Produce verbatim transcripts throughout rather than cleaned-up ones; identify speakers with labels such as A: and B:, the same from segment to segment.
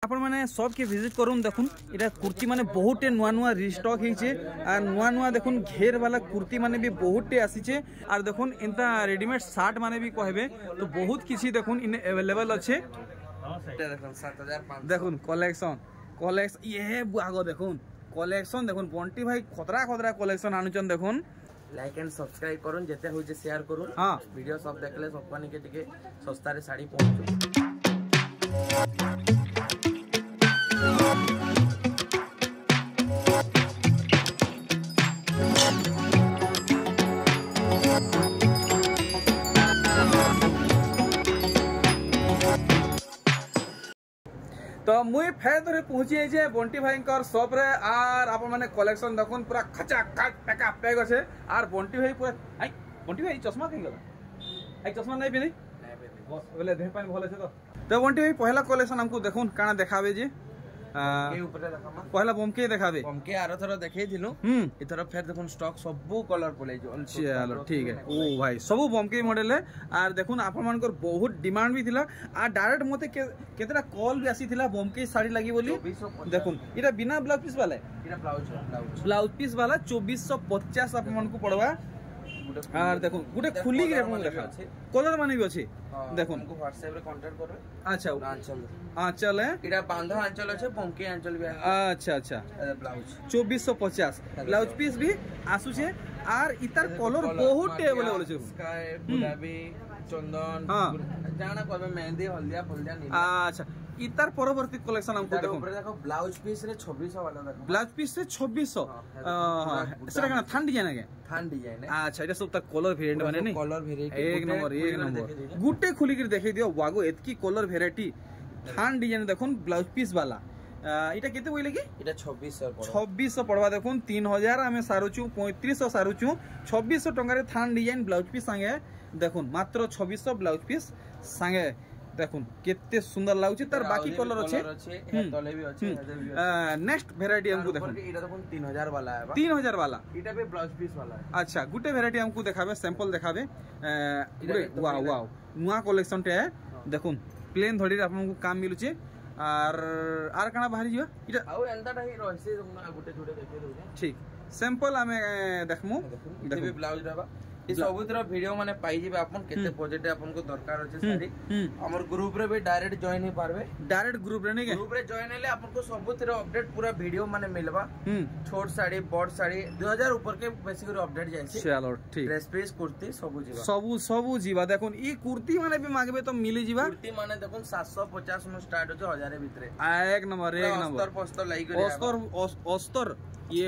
A: आपण माने सब के विजिट करूँ देखुन इटा कुर्ती माने बहुत नुआ नुआ रिस्टॉक होइछे और नुआ नुआ देखुन घेर वाला कुर्ती माने भी बहुत आसीचे और देखुन इनता रेडीमेड शर्ट माने भी कहबे तो बहुत किसी देखुन इन अवेलेबल अच्छे देखुन कलेक्शन कलेक्शन ये आगो देखुन कलेक्शन देखुन बंटी भाई खतरा खतरा कलेक्शन आनुचन देखुन
B: लाइक एंड सब्सक्राइब करूँ जेते होजे शेयर करूँ
A: हाँ
B: वीडियो सब देखले सब पानी के टिके सस्ता रे साड़ी पहुंचो
A: तो मुई फेर धरे पहुंची जे बंटी भाई शॉप रे आर आप माने कलेक्शन देखुन पूरा खचा खच पैका पैक अच्छे आर बंटी भाई पूरा आई बंटी भाई चश्मा कहीं गला आई चश्मा नहीं पिनी बस बोले देह पानी भल अच्छे तो तो बंटी भाई पहला कलेक्शन हमको देखुन काना देखाबे जे
B: के ऊपर देखामा
A: पहला बमके देखाबे
B: बमके आरो थरो देखै दिनु
A: हम
B: इथरो फेर देखुन स्टॉक सबु कलर पले जो
A: चलो ठीक है ओ भाई सब बमके मॉडल है आर देखुन आपन मानकर बहुत डिमांड भी थिला आ डायरेक्ट मते केतरा कॉल भी आसी थिला बमके साड़ी लागि बोली देखुन इटा बिना ब्लाउज पीस वाला
B: इटा ब्लाउज ब्लाउज
A: ब्लाउज पीस वाला चौबीस सौ पचास आपन मन को पड़वा आर देखो गुटे खुली के अपन देखा कलर माने भी अछि देखो
B: हमको व्हाट्सएप रे कांटेक्ट करबे
A: अच्छा
B: आंचल
A: आंचल है
B: इटा बांधा आंचल अछि बमके आंचल भी
A: अच्छा अच्छा
B: ब्लाउज
A: चौबीस सौ पचास ब्लाउज पीस भी आसु छे आर इतार कलर बहुत अवेलेबल छे
B: स्काई गुलाबी चंदन जाना कहबे मेहंदी हल्दिया फल्दिया नीला अच्छा
A: इतार परवर्ती कलेक्शन हमको देखो
B: ऊपर देखो ब्लाउज पीस रे छब्बीस सौ वाला देखो
A: ब्लाउज पीस रे छब्बीस सौ हां सेटा कना थान डिजाइन है
B: थान डिजाइन है
A: अच्छा एटा सब त कलर वेरिएंट माने नहीं
B: कलर वेरिएंट
A: एक नंबर एक नंबर गुटे खुली के देखै दियो वागो एतकी कलर वेराइटी थान डिजाइन देखुन ब्लाउज पीस वाला इटा केते बोइले की
B: इटा छब्बीस सौ
A: छब्बीस सौ पड़वा देखुन तीन हजार आमे सारुचू पैंतीस सौ सारुचू छब्बीस सौ टंका रे थान डिजाइन ब्लाउज पीस संगे देखुन मात्र छब्बीस सौ ब्लाउज पीस संगे देखुन केते सुंदर लागुची तार बाकी कलर अच्छे
B: तले भी अच्छे
A: नेक्स्ट वेराइटी हमको देखुन
B: इटा देखुन तीन हजार वाला है
A: तीन हजार वाला
B: इटा पे ब्लाउज पीस वाला है
A: अच्छा गुटे वेराइटी हमको देखाबे सैंपल देखाबे वाओ वाओ नुआ कलेक्शन टे देखुन प्लेन धड़ी आपन को काम मिलुची आर आर काना बाहरी जियो इटा
B: आउ एंताटा ही रहसे गुटे छोटे देखे दो ठीक
A: सैंपल हमें देखमु
B: इटे भी ब्लाउज रहबा ई सब तरह वीडियो माने पाई जेबे आपन केते बजट आपन को दरकार होचे सारी हमर ग्रुप रे भी डायरेक्ट जॉइन ही पारबे डायरेक्ट ग्रुप रे नहीं के ग्रुप रे जॉइन हेले आपन को सब तरह अपडेट पूरा वीडियो माने मिलबा छोट साड़ी बड़ साड़ी दो हजार ऊपर के बेसिकली अपडेट जायछि चलो ठीक ड्रेस पीस कुर्ती सब जीवा सब सब जीवा देखुन ई कुर्ती माने भी मांगबे तो मिली जीवा कुर्ती माने देखुन सात सौ पचास में स्टार्ट होचे हजार भीतर
A: एक नंबर एक नंबर अस्तर पस्तर लाई करे अस्तर अस्तर ये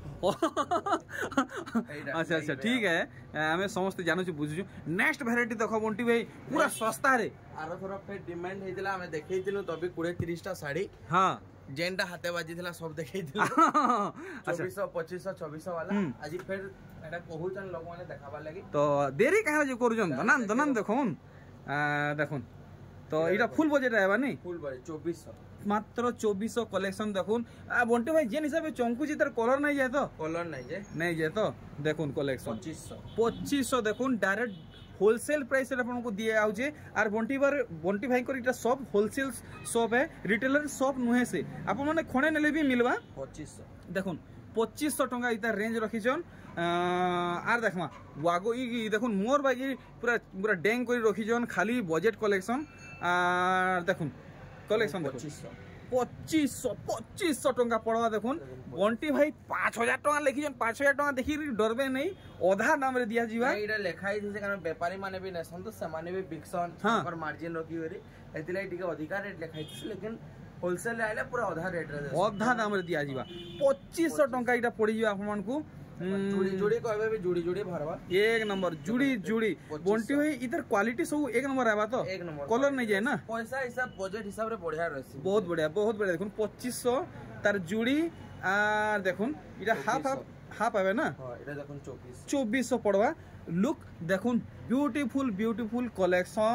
A: अच्छा अच्छा ठीक है हमें समस्त जानू बुझु नेक्स्ट वेराइटी देखो बंटी भाई पूरा सस्ता रे
B: आरो थोड़ा पे डिमांड हेदिला हमें देखैतिलु तबे बीस तीस टा साड़ी
A: हां
B: जेंटा हाथे बाजी थिला सब देखैतिलु चौबीस सौ पच्चीस सौ चौबीस सौ वाला आज फिर एटा कहूचन लोग माने देखाबा लागि
A: तो देरी काहे जे करूजन दनन दनन देखोन देखोन तो इटा फुल बजट रहबा नहीं
B: फुल बजट चौबीस सौ
A: मात्र चौबीस सौ कलेक्शन देखुन बंटी भाई जेन हिसाब से चंकुची तार कलर नहीं जाए तो
B: कलर नहीं जाए
A: नहीं जाए तो देखुन कलेक्शन
B: पच्चीस सौ
A: पच्चीस सौ देखुन डायरेक्ट होलसेल प्राइस आपको दिए आउचे आर बंटी बार बंटी भाई को सब होलसेल शॉप है रिटेलर शॉप नुहे से आप मैंने खणे नेले भी मिलवा
B: पच्चीस सौ
A: देखुन पच्चीस सौ टंका इतार रेंज रखीचन आर देखमा वागो ई देखुन मोर बागी पूरा पूरा डेंग करी रखीचन खाली बजेट कलेक्शन आर देखुन कलेक्शन पच्चीस सौ पच्चीस सौ पच्चीस सौ टंका पड़वा देखुन बंटी भाई पांच हजार टंका लिखी पांच हजार टंका देखी डरबे नहीं अधा दाम रे दिया जीवा
B: एटा लेखाई दिसे कारण व्यापारी माने भी नेसन तो सामान्य भी बिक्सन पर मार्जिन रखी होरी एतिलाई टिके अधिकार रेट लेखाई दिसे लेकिन होलसेल आइले पूरा आधा रेट रे
A: अधा दाम रे दिया जीवा पच्चीस सौ टंका इटा पड़ी जीवा आपन को
B: जुड़ी जुड़ी कहबे भी जुड़ी जुड़ी भरवा
A: एक नंबर जुड़ी जुड़ी बंटी भाई इधर क्वालिटी सब एक नंबर आबा तो
B: एक नंबर
A: कलर नहीं जाए ना
B: पैसा हिसाब बजट हिसाब रे बढ़िया रहसी
A: बहुत बढ़िया बहुत बढ़िया देखुन पच्चीस सौ तार जुड़ी आ देखुन इटा हाफ हाफ हाफ आवे ना
B: हां इटा देखुन चौबीस
A: चौबीस सौ पड़वा लुक देखुन ब्यूटीफुल ब्यूटीफुल कलेक्शन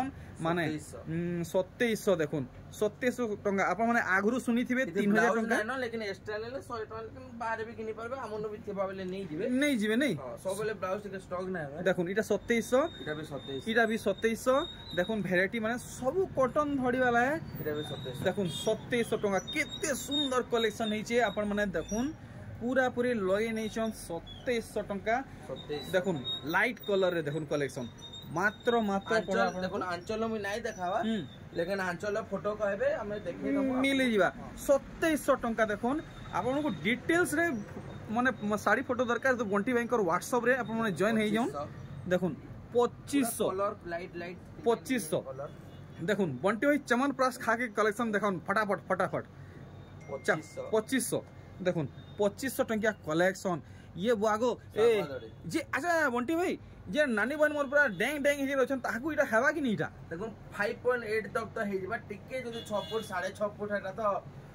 A: माने सत्ताईस देखुन सत्ताईस टंका आपण माने आगरु सुनी थिबे तीन हजार टंका
B: ना लेकिन एक्स्ट्रा लेले सौ टंका लेकिन बाहर भी किनी परबे हमन भी थिबा बेले नहीं जिवे
A: नहीं जिवे नहीं
B: सब बेले ब्लाउज के स्टॉक ना है
A: देखुन इटा सत्ताईस
B: इटा भी सत्ताईस
A: इटा भी सत्ताईस देखुन वैरायटी माने सब कॉटन धड़ी वाला है
B: इटा भी सत्ताईस
A: देखुन सत्ताईस टंका केते सुंदर कलेक्शन हिचे आपण माने देखुन पूरा पूरी लगे नहीं छन सत्ताईस टंका देखुन लाइट कलर रे देखुन कलेक्शन मात्र मात्र
B: देखुन आंचल में नहीं देखावा लेकिन आंचल फोटो कहबे हमें देखे
A: मिली जीवा सत्ताईस टंका देखुन आपन को डिटेल्स रे माने साड़ी फोटो दरकार तो बंटी भाई को व्हाट्सएप रे आपन माने जॉइन हे जाउन देखुन पच्चीस सौ
B: कलर लाइट लाइट
A: पच्चीस सौ देखुन बंटी भाई चमन प्रास खा के कलेक्शन देखुन फटाफट फटाफट पच्चीस सौ देखुन पच्चीस सौ टंकिया कलेक्शन ये बागो ए जे अच्छा बंटी भाई जे नानी बहन मोर पूरा डेंग डेंग हे रछन ताकू इटा हेबा कि नीटा
B: देखुन पाँच पॉइंट आठ तक तो हे जबा टिके जदी छह फुट साढ़े छह फुट हेटा तो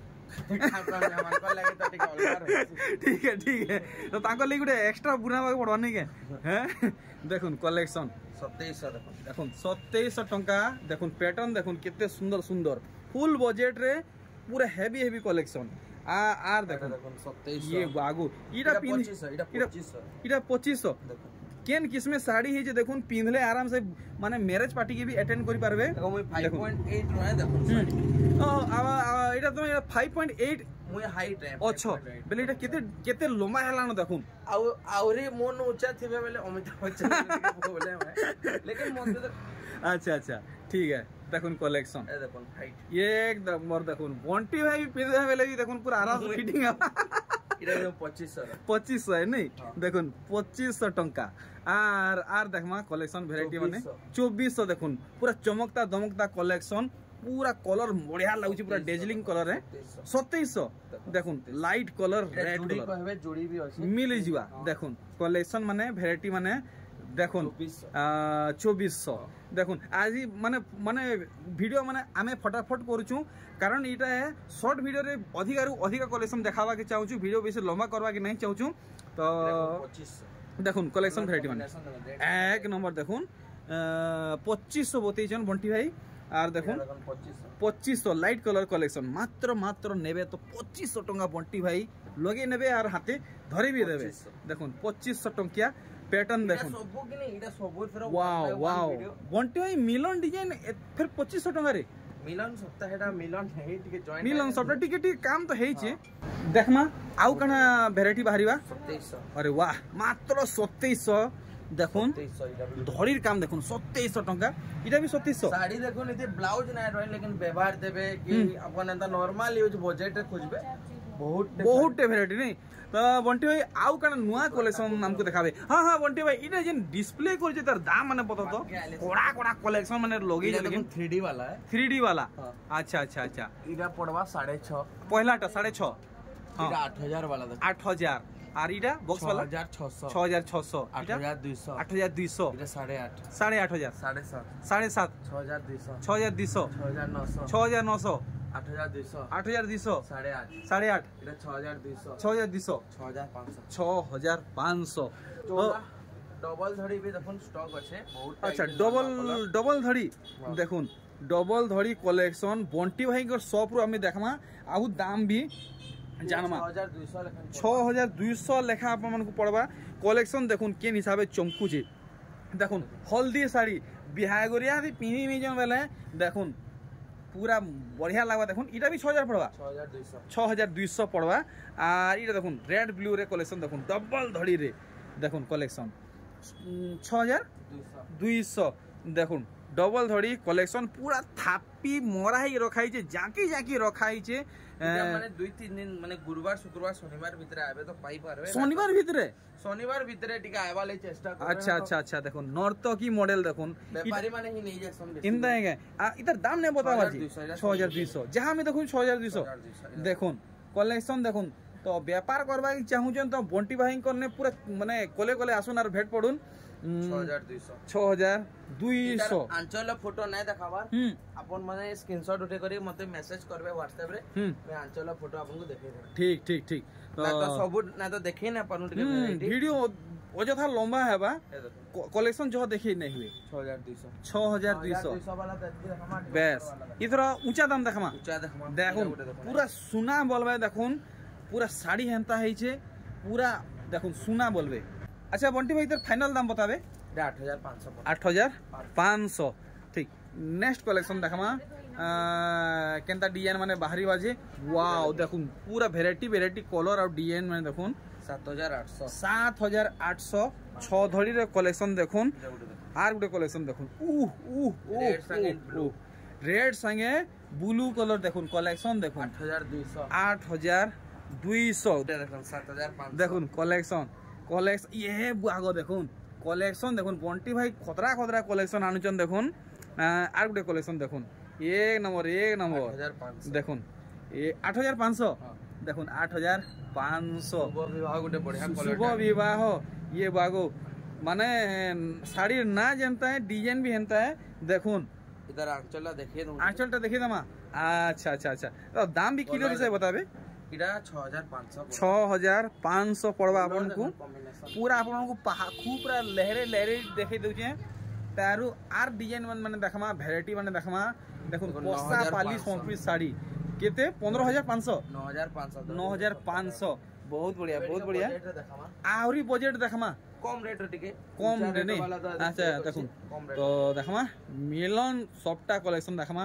A: ठीक है ठीक है तो ताको ले गुटे एक्स्ट्रा बुनावा पड़वा नहीं के हैं देखुन कलेक्शन
B: सत्ताईस सौ देखुन
A: देखुन सत्ताईस टंका देखुन पैटर्न देखुन कितने सुंदर सुंदर फुल बजेट रे पूरा हेवी हेवी कलेक्शन आ आर देखुन
B: सत्ताईस
A: ये बागु इटा
B: पच्चीस सौ इटा पच्चीस सौ
A: इटा पच्चीस सौ केन किसमें साड़ी है जे देखुन पिंधले आराम से माने मैरिज पार्टी के भी अटेंड करि पारबे
B: देखो मैं पाँच पॉइंट आठ रहे देखुन साड़ी
A: ओ आ एटा तो पाँच पॉइंट आठ
B: मुय हाइट है
A: अच्छा बेले एटा केते केते लंबा हैला न देखुन
B: आ आउरी मोन ऊंचा थिबे बेले अमिताभ बच्चन बोले मैं लेकिन मोन तो
A: अच्छा अच्छा ठीक है देखुन कलेक्शन
B: ए देखुन हाइट
A: एकदम मोर देखुन बंटी भाई पिंधे बेले भी देखुन पूरा आराम से फिटिंग
B: इरा पच्चीस सौ
A: पच्चीस सौ है नहीं देखुन पच्चीस सौ टंका आर आर देखमा कलेक्शन वेराइटी माने चौबीस सौ देखुन पूरा चमकता दमकता कलेक्शन पूरा कलर बढ़िया लागुची पूरा डेजलिंग कलर है सत्ताईस सौ देखुन लाइट कलर रेड कलर
B: जोड़ी भी अछि
A: मिली जीवा देखुन कलेक्शन माने वेराइटी माने देखुन चौबीस सौ देखुन आज माने माने वीडियो माने आमे फटाफट करूछु कारण इटा है शॉर्ट वीडियो रे अधिक रु अधिक कलेक्शन देखावा के चाहूछु वीडियो बेसी लंबा करवा के नहीं चाहूछु तो देखुन कलेक्शन वेराइटी माने एक नंबर देखुन पच्चीस सौ बतैछन बंटी भाई आर देखुन पच्चीस सौ लाइट कलर कलेक्शन मात्र मात्र नेबे तो पच्चीस सौ टंका बंटी भाई लगे नेबे आर हाथे धरी भी देबे देखुन पच्चीस सौ टंकिया पैटर्न देखुन
B: सबो कि नहीं इटा सबो फेर
A: वाओ वाओ बंटी भाई मिलन डिजाइन फिर पच्चीस सौ टंका रे
B: मिलन सप्ताह हेडा मिलन है टिके जॉइन
A: मिलन सप्ताह टिके टिके काम तो हेई छे देखमा आउ कना वेराइटी बाहरीबा
B: सत्ताईस सौ
A: अरे वाह मात्र सत्ताईस सौ देखुन धड़ीर काम देखुन सत्ताईस सौ टंका इटा भी सत्ताईस सौ
B: साड़ी देखुन इते ब्लाउज ना रहे लेकिन व्यवहार देबे कि अपन एंता नॉर्मल यूज बजट खोजबे बहुत
A: बहुत वेराइटी नहीं तो बंटी भाई आउ कना नुआ कलेक्शन हमको देखाबे हां हां बंटी भाई इने जेन डिस्प्ले कर जे तार दाम माने बता तो कोड़ा कोड़ा कलेक्शन माने लगे जे लेकिन
B: थ्री डी वाला है
A: थ्री डी वाला अच्छा अच्छा अच्छा
B: इरा पड़वा साढ़े छह
A: पहलाटा साढ़े छह
B: इरा आठ हजार वाला देख
A: आठ हजार और इरा बॉक्स वाला
B: छह हजार छह सौ
A: छह हजार छह सौ
B: आठ हजार दो सौ
A: आठ हजार दो सौ
B: इरा साढ़े आठ
A: साढ़े आठ हजार
B: साढ़े सात
A: साढ़े सात
B: छह हजार दो सौ
A: छह हजार दो सौ
B: छह हजार नौ सौ
A: छह हजार नौ सौ
B: आठ हजार दो सौ
A: आठ हजार दो सौ
B: साढ़े आठ
A: साढ़े आठ
B: इरा छह हजार दो सौ
A: छह हजार दो सौ
B: छह हजार पाँच सौ
A: छह हजार पाँच सौ
B: डबल धड़ी भी देखुन स्टॉक अच्छे बहुत
A: अच्छा डबल डबल धड़ी देखुन डबल धड़ी कलेक्शन बंटी भाई को शॉप रो हमें देखमा आउ दाम भी जानमा छह हजार दो सौ लेखा अपन मन को पड़वा कलेक्शन देखुन केन हिसाबे चमकू जे देखुन हल्दी साड़ी बिहागरिया भी पिनी नहीं जन बेले देखुन पूरा बढ़िया लगवा देखुन इटा भी छह हजार पड़वा छह हजार दो सौ पड़वा और इटा देखुन रेड ब्लू रे कलेक्शन देखुन डबल धड़ी रे देखुन कलेक्शन छह हजार दो सौ देखुन डबल धड़ी कलेक्शन पूरा थापी मरा ही रखाई छे जाकी जाकी रखाई छे
B: माने दुई तीन दिन माने गुरुवार शुक्रवार शनिवार भीतर आबे तो पाई पारबे
A: शनिवार भीतर
B: शनिवार भीतर टिका आवा ले चेष्टा कर
A: अच्छा अच्छा अच्छा देखुन नॉर्थ की मॉडल देखुन
B: व्यापारी माने ही नहीं जैसन
A: इंदा है आ इधर दाम नहीं बतावा जी छह हजार दो सौ जहां में देखुन छह हजार दो सौ देखुन कलेक्शन देखुन तो व्यापार करबा चाहू छन तो बंटी भाई करने पूरा माने कोले कोले आसुन आर भेट पडुन छह हजार दुई सौ
B: आंचल फोटो नहीं देखाबार अपन माने स्क्रीनशॉट उठे करी मते मैसेज करबे व्हाट्सएप रे मैं आंचल फोटो आपन को देखे देबे।
A: ठीक ठीक ठीक
B: ना तो सब ना तो देखि ना पानु टिके
A: वीडियो अजथा लंबा है बा कलेक्शन जो देखि नहीं हुए
B: छह हजार दुई सौ
A: छह हजार दुई सौ
B: वाला देखमा
A: बेस इधर ऊंचा दाम देखमा
B: ऊंचा देखमा
A: देखुन पूरा सुना बोलबे देखुन पूरा साड़ी हेंता है छे पूरा देखुन सुना बोलबे। अच्छा बंटी भाई इधर फाइनल दाम बतावे
B: आठ हजार पाँच सौ
A: आठ हजार पाँच सौ ठीक। नेक्स्ट कलेक्शन देखमा केंता डिजाइन माने बाहरी बाजे वाओ देखुन पूरा वेराइटी वेराइटी कलर और डिजाइन माने देखुन
B: सात हजार आठ सौ
A: सात हजार आठ सौ छह धड़ी रे कलेक्शन देखुन आर गुटे कलेक्शन देखुन उह उह
B: रेड संगे ब्लू
A: रेड संगे ब्लू कलर देखुन कलेक्शन देखुन
B: आठ हजार दो सौ
A: आठ हजार दुई सौ
B: देखुन सात हजार पाँच सौ
A: देखुन कलेक्शन कलेक्शन ये आगो देखुन कलेक्शन देखुन बंटी भाई खतरा खतरा कलेक्शन आनुचन देखुन आर गुटे कलेक्शन देखुन एक नंबर एक नंबर देखुन ये आठ हजार पाँच सौ देखुन आठ हजार पाँच सौ शुभ विवाह ये बागो माने साड़ी ना जनता है डिजाइन भी हेंता है देखुन
B: इधर आंचल देखिए
A: आंचलटा देखिए दमा अच्छा अच्छा अच्छा तो दाम भी किलो हिसाब बताबे
B: छह हजार पाँच सौ
A: छह हजार पाँच सौ पड़वा अपन को पूरा अपन को खूब पूरा लहरे लहरे देखे दउचे तारु आर डिजाइन माने देखमा वेराइटी माने देखमा देखुन कोसा पाली सौंपीस साड़ी केते पंद्रह हजार पाँच सौ
B: नौ हजार पाँच सौ
A: नौ हजार पाँच सौ बहुत बढ़िया बहुत बढ़िया आहरी बजट देखमा
B: कम रेट टिके
A: कम रे नहीं अच्छा देखुन तो देखमा मिलन सॉफ्टा कलेक्शन देखमा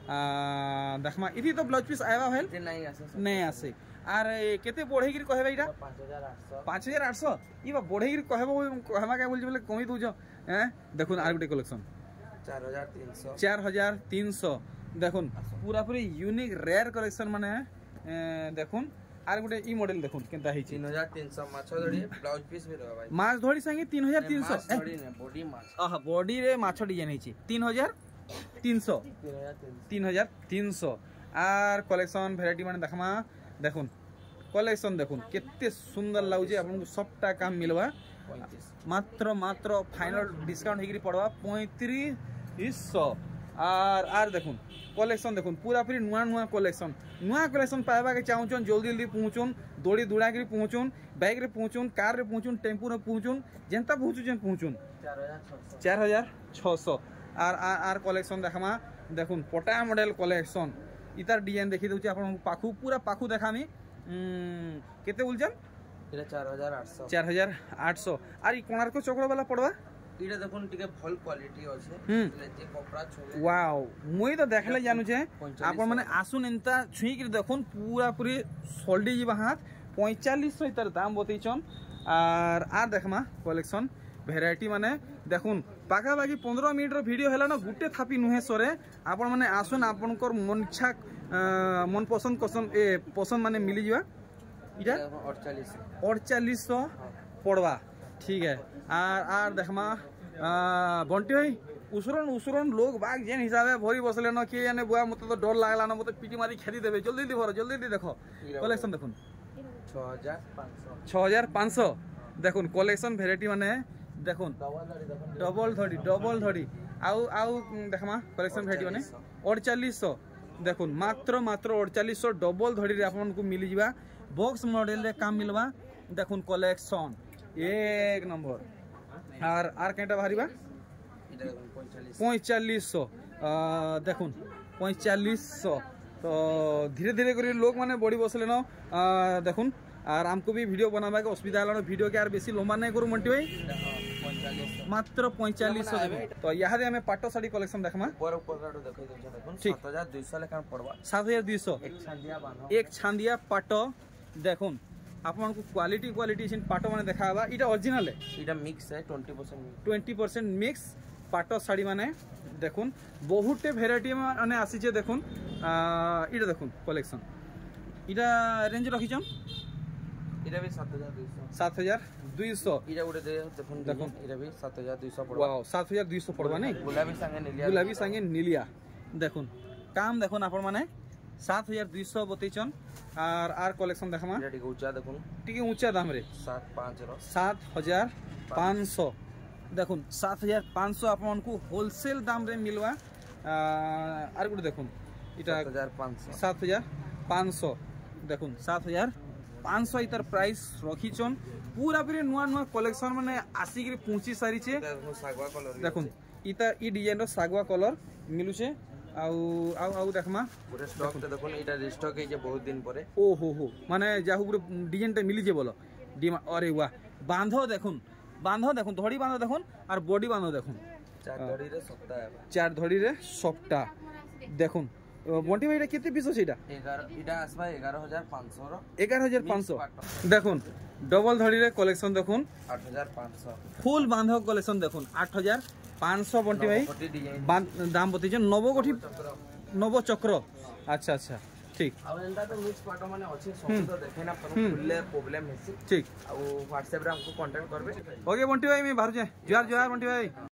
A: देखमा इथि तो ब्लाउज पीस आएबा भेल
B: नहीं आसे
A: नहीं आसे आर केते बढ़े गिर कहबे इटा पाँच हजार आठ सौ ई बा बढ़े गिर कहबो कहमा का बोल बोले कमी दूजो हैं देखुन आर गुटे कलेक्शन
B: चार हजार तीन सौ
A: चार हजार तीन सौ देखुन पूरा पूरी यूनिक रेयर कलेक्शन माने देखुन आर गुटे ई मॉडल देखुन केनता हिची
B: तीन हजार तीन सौ माछ धड़ी ब्लाउज पीस भी रहबा भाई
A: माछ धड़ी संगे तीन हजार तीन सौ
B: धड़ी ने बॉडी माछ
A: आहा बॉडी रे माछ डिजाइन हिची तीन हजार तीन सौ तीन हजार तीन सौ आर कलेक्शन वेराइटी माने देखमा देखुन कलेक्शन देखुन केते सुंदर लाउजे आपन को सबटा काम मिलवा मात्र मात्र फाइनल डिस्काउंट हेगिरी पड़वा पैंतीस सौ आर आर देखुन कलेक्शन देखुन पूरा पूरी नुआ नुआ कलेक्शन नुआ कलेक्शन पाइबा के चाहूचन जल्दी जल्दी पहुँचुन दौड़ी दुड़ा के पहुँचुन बाइक रे पहुँचुन कार रे पहुँचुन टेम्पू रे पहुँचुन जेनता पहुँचुन पहुँचुन चार हजार छः सौ आर आर आर कलेक्शन देखमा देखुन पटा मॉडल कलेक्शन इतार डिजाइन देखि दउची आपन पाखु पूरा पाखु देखामी केते बोलजन
B: इरा चार हजार आठ सौ
A: चार हजार आठ सौ आर ई कोणार्क चक्र वाला पड़वा
B: इरा देखुन टिके फल क्वालिटी अछि जे कपड़ा छोले
A: वाओ मुई तो देखले जानू छे आपन माने आसुन एंता छुई के देखुन पूरा पूरी सोल्डी जीवा हाथ पैंतालीस सौ इतर दाम बतैछन आर आर देखमा कलेक्शन वेराइटी माने देखुन पाखा बाकी पंद्रह मिनट रो वीडियो हैला ना गुटे थापी नुहे सरे आपन माने आसुन आपनकर मन इच्छा मन पसंद पसंद ए पसंद माने मिली जीवा इटा अड़तालीस सौ पड़वा ठीक है आर आर देखमा बंटी भाई उसरन उसरन लोग बाग जेन हिसाबे भरी बसले न के जाने बुआ मते तो डर लागला न मते पीटी मारी खेदी देबे जल्दी जल्दी भरो जल्दी जल्दी देखो कलेक्शन देखुन
B: छह हजार पाँच सौ
A: छह हजार पाँच सौ देखुन कलेक्शन वेराइटी माने देखुन डबल धड़ी डबल धड़ी आउ आउ देखमा कलेक्शन वेराइटी माने अड़तालीस सौ देखुन मात्र मात्र अड़तालीस सौ डबल धड़ी रे आपन को मिली जीवा बॉक्स मॉडल रे काम मिलवा देखुन कलेक्शन एक नंबर आर आर केटा बाहरीबा पैंतालीस सौ देखुन पैंतालीस सौ तो धीरे धीरे कर लोग माने बड़ी बसले न देखुन आर हमको भी वीडियो बनाबा के असुविधा हला वीडियो के आर बेसी लंबा नहीं करू मंटी भाई मात्र पैंतालीस सौ तो यहाँ हमें पाटो साड़ी कलेक्शन देखमा
B: सात हजार दो सौ लेखा पड़वा
A: सात हजार दुई सौ एक छांदिया पाटो देखुन आपन को क्वालिटी क्वालिटी पाटो माने देखाबा इटा ओरिजिनल है
B: इटा मिक्स है twenty percent
A: twenty percent mix पाटो साड़ी माने देखुन बहुते भेराइटी माने आसी छे देखुन इटा देखुन कलेक्शन इटा रेंज रखिछन
B: इटा भी सात हजार दो सौ
A: सात हजार दो सौ
B: इटा उडे दे देखुन देखुन इटा भी सात हजार दो सौ पड़वा
A: वाओ सात हजार दो सौ पड़वा नहीं
B: गुलाबी संगे नीलिया
A: गुलाबी संगे नीलिया देखुन काम देखुन आपन माने सात हजार दुई सौ बतैछन आर आर कलेक्शन देखमा
B: टिके ऊंचा देखुन
A: टिके ऊंचा दाम रे
B: सात पाँच रो
A: सात हजार पाँच सौ देखुन सात हजार पाँच सौ आपको होलसेल दाम रे मिलवा आर गुटे देखुन इटा सात हजार पाँच सौ देखुन सात हजार पाँच सौ इतार प्राइस रखीचन पूरा पूरी नुआ नुआ कलेक्शन माने आसिक पहुंची सारी छे देखुन इता ई डिजाइन रो सागवा कलर मिलुछे आउ आउ आउ देखमा
B: पूरे स्टॉक ते देखुन इटा रिस्टॉक है जे बहुत दिन परे
A: ओ हो हो माने जाहु पूरे डिजाइन टे मिली जे बोलो डिमा अरे वाह बांधो देखुन बांधो देखुन धड़ी बांधो देखुन और बॉडी बांधो देखुन
B: चार धड़ी रे सप्ता है
A: चार धड़ी रे सप्ता देखुन बंटी भाई केते पीस छै इटा
B: ग्यारह इटा आसबा ग्यारह हजार पाँच सौ रो
A: ग्यारह हजार पाँच सौ देखुन डबल धड़ी रे कलेक्शन देखुन
B: आठ हजार पाँच सौ
A: फुल बांधो कलेक्शन देखुन आठ हजार पाँच सौ बंटी भाई दाम बतै छै नव कोठी नव चक्र अच्छा अच्छा ठीक
B: अब एंता तो मिक्स पाटो माने अछि सब तो देखेना पर फुल्ले प्रॉब्लम हेसी
A: ठीक
B: आ व्हाट्सएप रे हमको कांटेक्ट करबे
A: ओके बंटी भाई मैं बाहर जाए जुआर जुआर बंटी भाई।